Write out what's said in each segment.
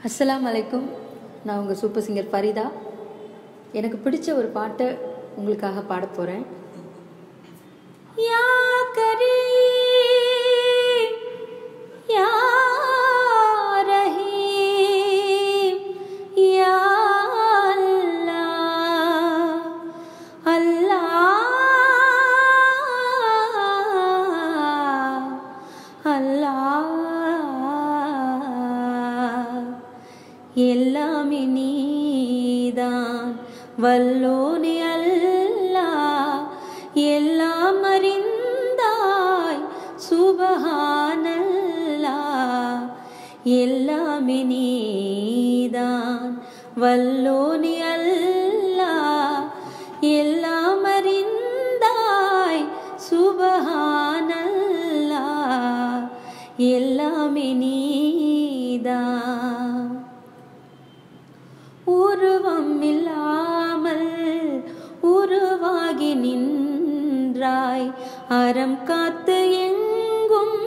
அஸ்ஸலாமு அலைக்கும். நான் உங்கள் சூப்பர் சிங்கர் ஃபரிதா. எனக்கு பிடிச்ச ஒரு பாட்டை உங்களுக்காக பாட போகிறேன். யா கரீம் யா ரஹீம் யா அல்லாஹ் அல்லாஹ் அல்லாஹ் எல்லாமே நீதான் வல்லோனே அல்லாஹ், எல்லாம் அறிந்தாய் சுபஹானல்லாஹ். எல்லாமே நீதான் வல்லோனே அல்லாஹ், எல்லாம் அறிந்தாய் சுபஹானல்லாஹ். எல்லாமே நீதான். உருவம் இல்லாமல் உருவாகி நின்றாய், அறம் காத்து எங்கும்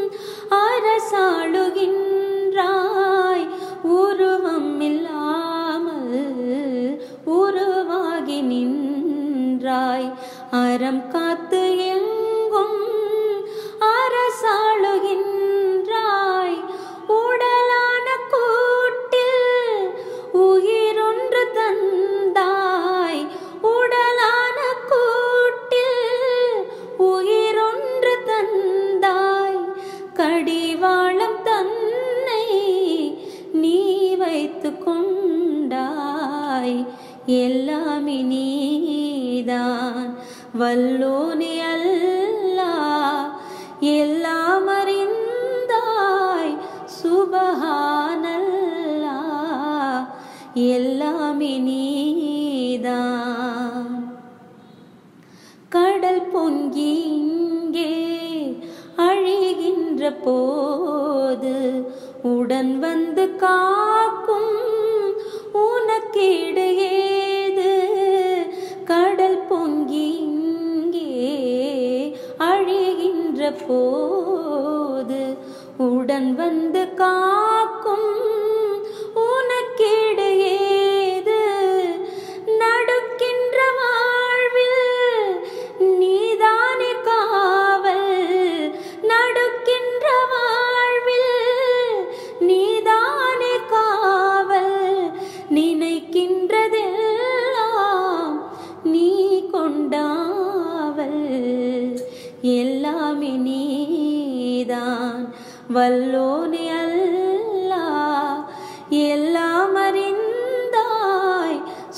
அரசாளுகின்றாய். உருவம் இல்லாமல் உருவாகி நின்றாய், அறம் காத்து எங்கும் அரசாளுகின்றாய். உடலான கூட்டில் உயிரொன்று தந்தாய், உடலான கூட்டில் உயிரொன்று தந்தாய். கடிவாளம் தன்னை நீ வைத்து கொண்டாய். எல்லாமே நீதான் வல்லோனே அல்லாஹ், எல்லாம் அறிந்தாய் சுபஹானல்லாஹ். எல்லாமே நீதான். கடல் பொங்கி இங்கே அழிகின்ற போது உடன் வந்து காக்கும் உனக்கேடு ஏது? கடல் பொங்கி இங்கே அழிகின்ற போது உடன் வந்து காக்கும் உனக்கேடு ஏது? நடுக்கின்ற வாழ்வில் நீதானே காவல், நடுக்கின்ற வாழ்வில் நீதானே காவல். நினைக்கின்றதெல்லாம் நீ கொண்டாவல். எல்லாமே நீதான் வல்லோனே அல்லாஹ், எல்லாம் அறிந்தாய்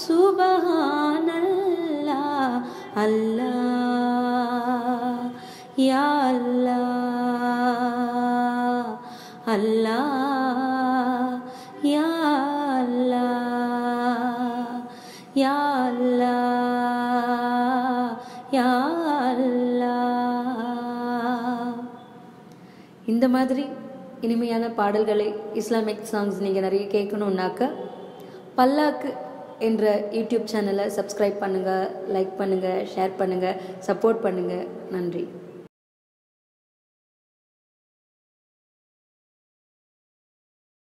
சுபஹானல்லாஹ். அல்லாஹ் யா அல்லாஹ் அல்லாஹ் யா அல்லாஹ் யா அல்லாஹ் யா அல்லாஹ். இந்த மாதிரி இனிமையான பாடல்களை, இஸ்லாமிக் சாங்ஸ் நீங்கள் நிறைய கேட்கணுன்னாக்க பல்லாக்கு என்ற யூடியூப் சேனலை சப்ஸ்கிரைப் பண்ணுங்கள், லைக் பண்ணுங்கள், ஷேர் பண்ணுங்கள், சப்போர்ட் பண்ணுங்கள். நன்றி.